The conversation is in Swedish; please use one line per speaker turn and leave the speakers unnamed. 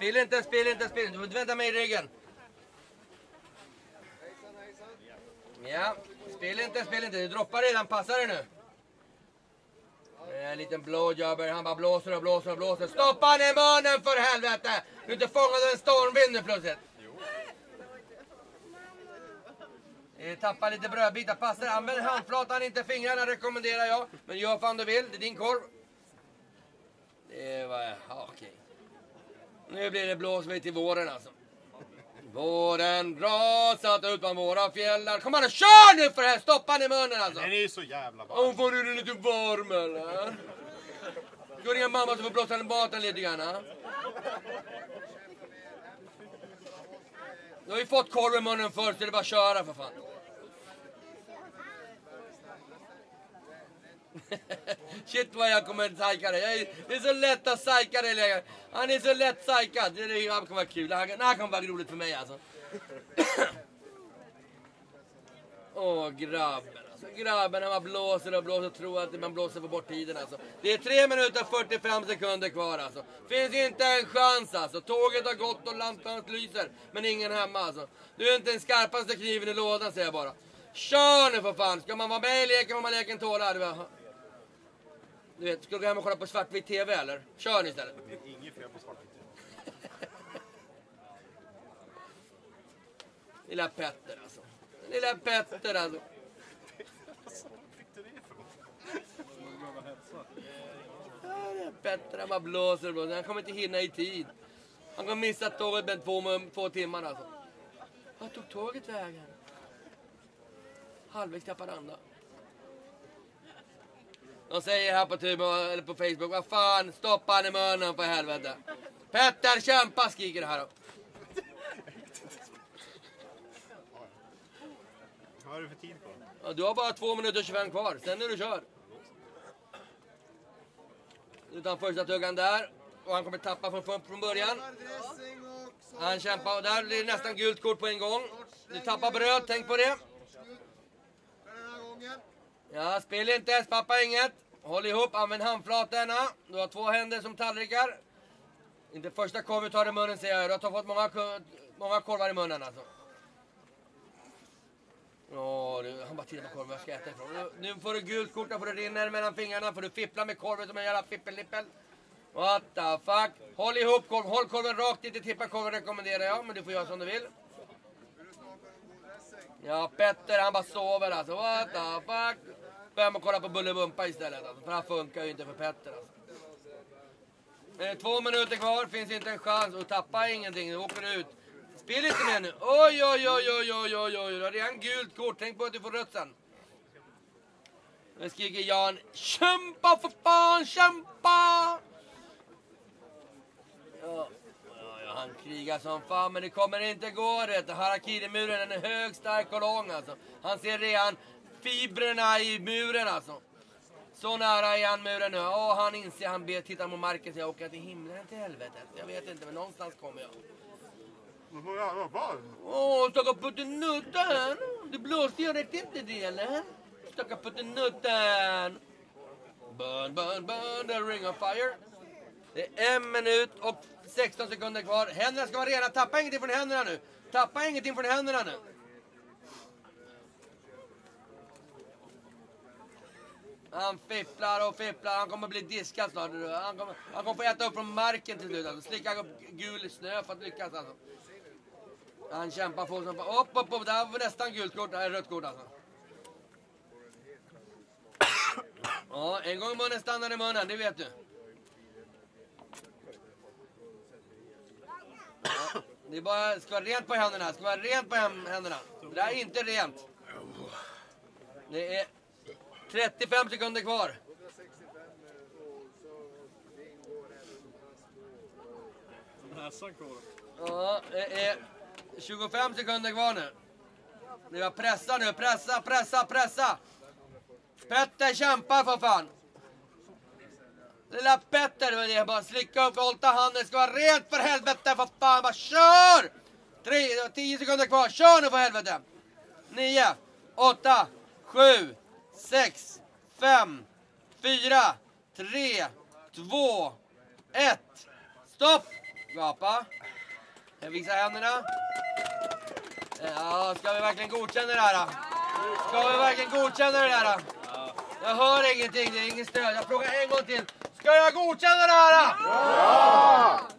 Spela inte. Du får vänta mig i ryggen. Ja, spela inte. Du droppar redan, passar det nu. En liten blowjobber, han bara blåser. Stoppa han i munnen för helvete! Du är inte fångad av en stormvind nu plötsligt. Tappa lite brödbitar, passar. Använd handflatan, inte fingrarna rekommenderar jag. Men gör fan du vill, det är din korv. Det var, okej. Nu blir det blåsvitt till våren alltså. Våren rasat ut på våra fjällar. Kom igen, kör nu för det här! Stoppa han i munnen alltså.
Den är ju så jävla varm.
Får du lite varm eller? Ska ringa mamma så får blåsa den maten lite grann. Du har ju fått korv i munnen först, så det är bara att köra för fan. Shit vad jag kommer att psyka dig. Det är så lätt att psyka dig. Han är så lätt psykad. Det kommer vara kul. Det här kommer vara roligt för mig alltså. Åh grabben alltså. Grabben när man blåser och tror att man blåser för bort tiden alltså. Det är 3 minuter och 45 sekunder kvar alltså. Finns inte en chans alltså. Tåget har gått och lampan lyser. Men ingen hemma alltså. Du är inte den skarpaste kniven i lådan säger jag bara. Kör nu för fan. Ska man vara med i leken får man leken tåla. Du vet, ska du gå hem och kolla på svartvit tv eller? Kör ni istället.
Det är inget fel på svartvit tv.
Lilla Petter alltså. Lilla Petter alltså.
Vad fick du det ifrån?
Ja, Petter han bara blåser. Han kommer inte hinna i tid. Han kommer missa tåget med 2 timmar alltså. Vad tog tåget vägen? Halvvägs till Haparanda. De säger här på Tubo eller på Facebook, vad fan, stoppa han i munnen för helvete. Petter, kämpa, skriker det här då.
Vad har du för tid på?
Ja, du har bara 2 minuter och 25 kvar, sen är du kör. Utan första tuggan där, och han kommer tappa från början. Han kämpar, och där blir det nästan gult kort på en gång. Du tappar bröd, tänk på det. Ja, spela inte ens, pappa inget. Håll ihop, använd handflatorna. Du har 2 händer som tallrikar. Inte första korv du tar i munnen säger jag. Du har fått många korvar i munnen alltså. Han bara tittar på korven, jag ska äta ifrån. Nu får du gult kort, får du rinner mellan fingrarna. Får du fippla med korven som en jävla fippelippel. What the fuck. Håll ihop korven, håll korven rakt, inte tippa korven rekommenderar jag. Men du får göra som du vill. Ja, Petter han bara sover alltså. What the fuck. Börjar kolla på Bullebumpa istället alltså. För han funkar ju inte för Petter alltså. 2 minuter kvar, finns inte en chans. Och tappa ingenting, du åker ut. Spela inte med nu. Oj. Det är en gult kort, tänk på att du får rött sen. Nu skriker Jan. Kämpa för fan, kämpa! Ja. Han krigar som fan, men det kommer inte gå rätt. Harakiri-muren är hög, stark och lång alltså. Han ser redan fibrerna i muren alltså. Så nära är han muren nu. Han inser, han ber titta på marken så jag åker till himlen till helvetet. Jag vet inte, men någonstans kommer jag. Stacka puttenutten. Du blåste ju rätt inte det eller? Stacka puttenutten. Burn, the ring of fire. Det är 1 minut och 16 sekunder kvar. Händerna ska vara rena. Tappa ingenting från händerna nu. Han fipplar. Han kommer bli diskad snart. Han kommer få äta upp från marken till slut. Alltså. Slicka upp gul snö för att lyckas. Alltså. Han kämpar på. Upp. Där var nästan gult kort. Det här är rött kort alltså. Ja, en gång munnen stannar i munnen. Det vet du. Ja, det är bara, ska vara rent på händerna. Det är inte rent. Det är 35 sekunder kvar. Ja, det är 25 sekunder kvar nu. Det är pressa nu. Pressa. Petter kämpar för fan. Lilla Petter, det är bara slicka upp, volta handen, ska vara rent för helvete, för fan, bara kör! 10 sekunder kvar, kör nu för helvete! 9, 8, 7, 6, 5, 4, 3, 2, 1, stopp! Gapa. Jag visar händerna. Ja, ska vi verkligen godkänna det här? Ska vi verkligen godkänna det här? Jag hör ingenting, det är ingen stöd. Jag frågar en gång till. Ska jag godkänna det här? Ja!